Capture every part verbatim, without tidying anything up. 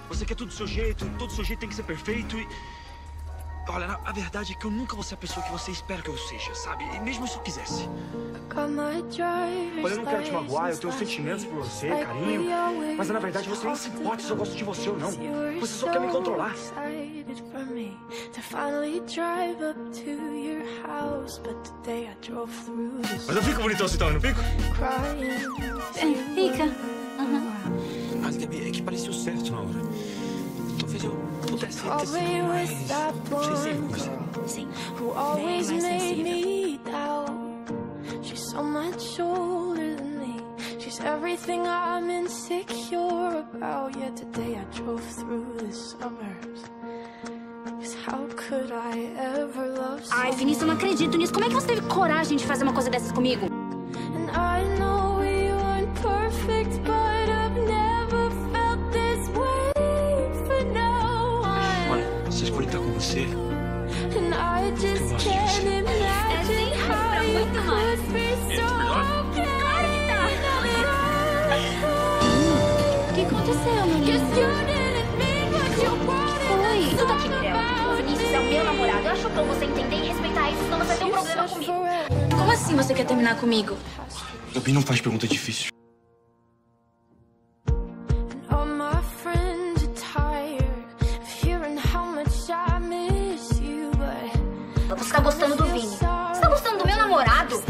Você quer tudo do seu jeito, todo do seu jeito tem que ser perfeito e... Olha, na, a verdade é que eu nunca vou ser a pessoa que você espera que eu seja, sabe? E mesmo se eu quisesse. Olha, eu não quero te magoar, eu tenho sentimentos por você, carinho. Mas na verdade você nem se importa se eu gosto de você ou não. Você só quer me controlar. Mas eu fico bonitão assim também, não fico? É, fica. Uhum. Mas, Gabi, é que pareceu certo na hora. Talvez eu pudesse ter sido mais sensível com você. Sim, bem mais sensível. She's so much older than me. She's everything I'm insecure about. Yet today I drove through the suburbs. Cause how could I ever love someone? Ai, Vinícius, eu não acredito nisso. Como é que você teve coragem de fazer uma coisa dessas comigo? And I know we weren't perfect, but I've never felt this way for no one. Olha, se eu escolher estar com você, And I just can't imagine how you could be so okay. O que aconteceu, menina? Foi? Tudo aqui, Mirella. O Vinícius é o meu namorado. Eu acho bom você entender e respeitar isso, senão você vai ter um problema comigo. Como assim você quer terminar comigo? Gabi, não faz pergunta difícil. Você tá gostando do Vini. Você tá gostando do meu namorado?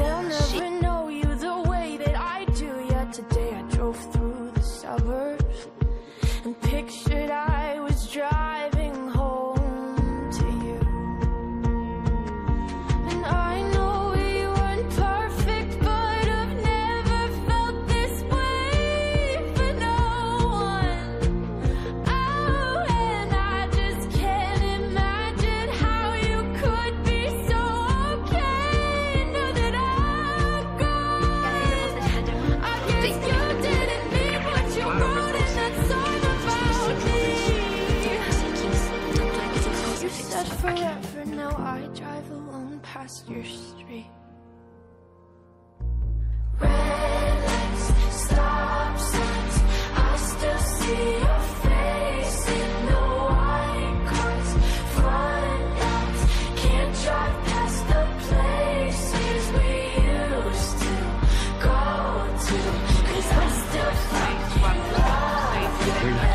Forever now I drive alone past your street. Red lights, stop signs, I still see your face in the white cars, front lines, can't drive past the places we used to go to, cause I still find love.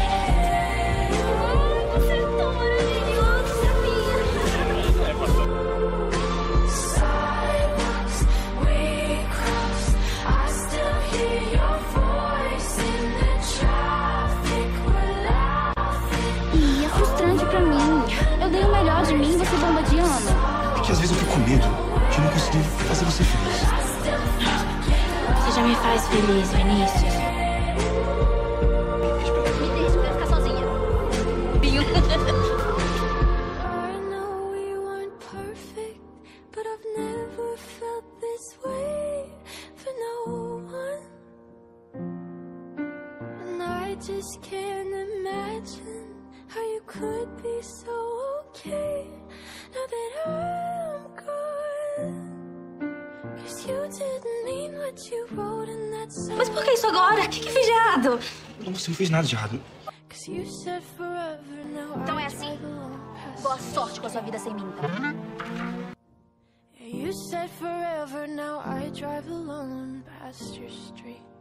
Eu dei o melhor de mim e você bombardeando. É que às vezes eu fico com medo de não conseguir fazer você feliz. Você já me faz feliz, Vinícius. Me deixa, eu quero ficar sozinha. Binho. I know we weren't perfect, but I've never felt this way for no one. And I just can't imagine how you could be so okay now that I'm gone. Cause you didn't mean what you wrote in that song. Mas por que isso agora? O que que fiz de errado? Não, você não fez nada de errado. Cause you said forever now. Então é assim. Boa sorte com a sua vida sem mim. You said forever now I drive alone past your street.